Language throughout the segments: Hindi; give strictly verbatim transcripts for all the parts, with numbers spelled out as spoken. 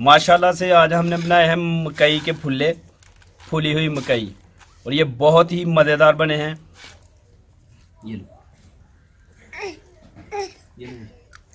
माशाल्लाह से आज हमने बनाए हैं मकई के फुल्ले, फूली हुई मकई, और ये बहुत ही मज़ेदार बने हैं। ये लो, ये लो।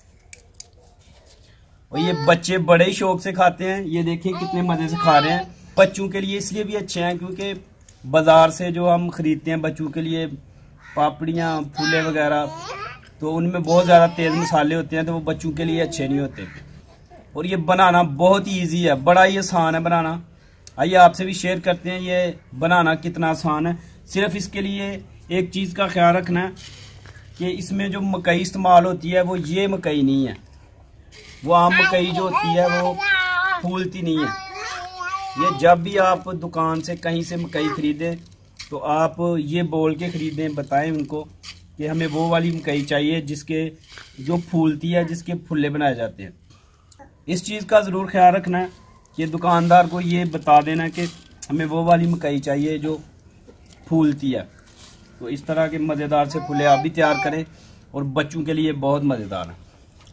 और ये बच्चे बड़े ही शौक से खाते हैं। ये देखिए कितने मज़े से खा रहे हैं। बच्चों के लिए इसलिए भी अच्छे हैं क्योंकि बाज़ार से जो हम ख़रीदते हैं बच्चों के लिए पापड़ियाँ, फूले वगैरह, तो उनमें बहुत ज़्यादा तेज़ मसाले होते हैं, तो वो बच्चों के लिए अच्छे नहीं होते। और ये बनाना बहुत ही ईजी है, बड़ा ही आसान है बनाना। आइए आपसे भी शेयर करते हैं ये बनाना कितना आसान है। सिर्फ इसके लिए एक चीज़ का ख्याल रखना है कि इसमें जो मकई इस्तेमाल होती है वो ये मकई नहीं है। वो आम मकई जो होती है वो फूलती नहीं है। ये जब भी आप दुकान से कहीं से मकई खरीदें तो आप ये बोल के ख़रीदें, बताएं उनको कि हमें वो वाली मकई चाहिए जिसके जो फूलती है, जिसके फुल्ले बनाए जाते हैं। इस चीज़ का ज़रूर ख्याल रखना है कि दुकानदार को ये बता देना कि हमें वो वाली मकई चाहिए जो फूलती है। तो इस तरह के मज़ेदार से फुल्ले आप भी तैयार करें और बच्चों के लिए बहुत मज़ेदार है।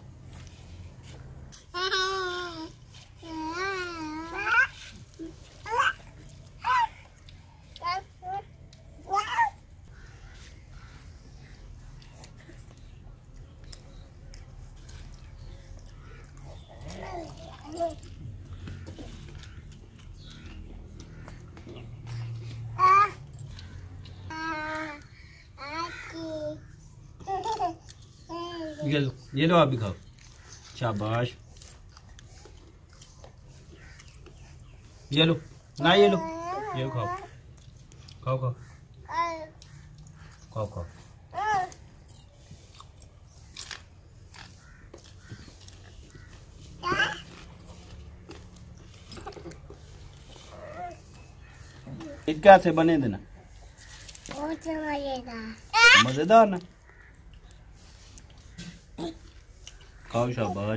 ये लो, ये लो, आप भी खाओ। शाबाश। ये लो ना, ये लो, ये लो, खाओ खाओ खाओ खाओ खाओ। ये कैसे बने देना? मजेदार ना, खाओ। शाबाश।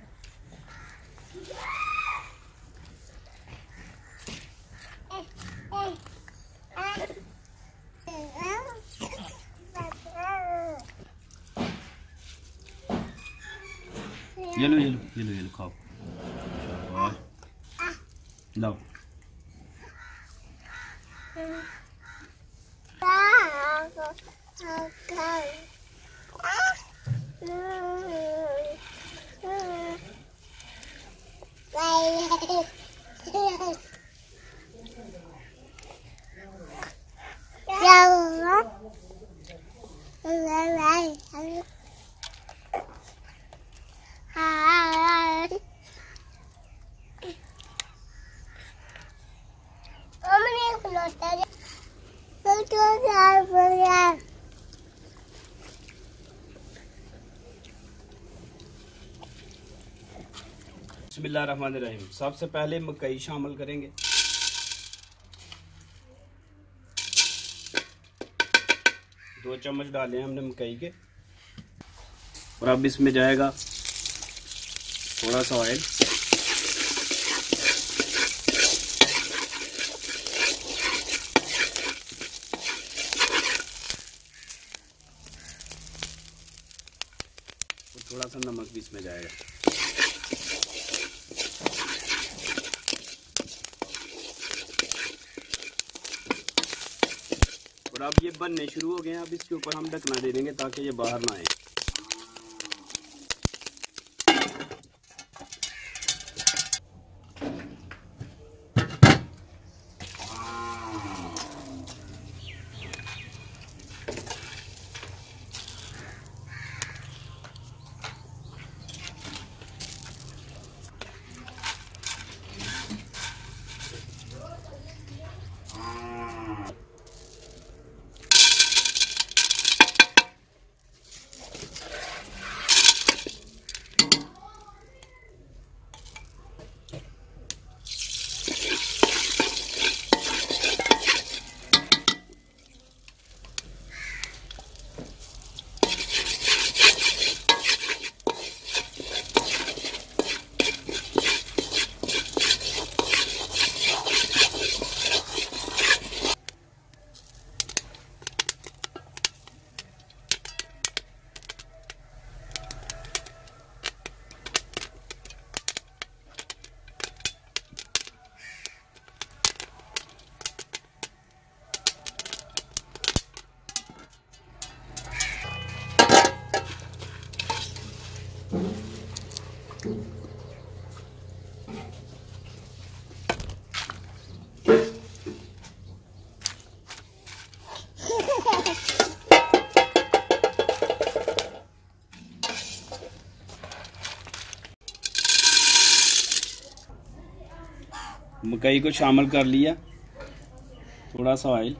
ये लो, ये लो, ये लो, ये लो, खाओ। शाबाश। लो। बिस्मिल्लाहिर्रहमानिर्रहीम। सबसे पहले मकई शामिल करेंगे। दो चम्मच डाले हैं हमने मकई के, और अब इसमें जाएगा थोड़ा सा ऑयल। और थोड़ा सा नमक भी इसमें जाएगा। और अब ये बनने शुरू हो गए हैं। अब इसके ऊपर हम ढकना दे देंगे ताकि ये बाहर ना आए। मकई को शामिल कर लिया, थोड़ा सा ऑयल,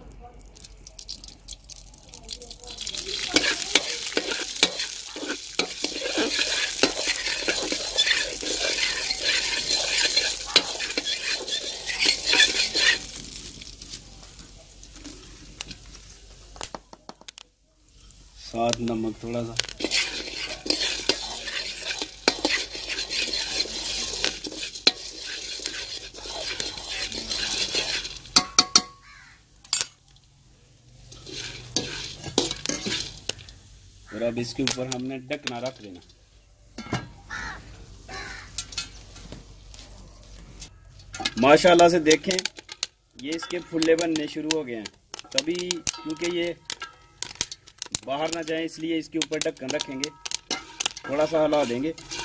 साथ नमक थोड़ा सा, और अब इसके ऊपर हमने ढकना रख देना। माशाल्लाह से देखें ये इसके फुल्ले बनने शुरू हो गए हैं, तभी क्योंकि ये बाहर ना जाए इसलिए इसके ऊपर ढक्कन रखेंगे, थोड़ा सा हिला देंगे।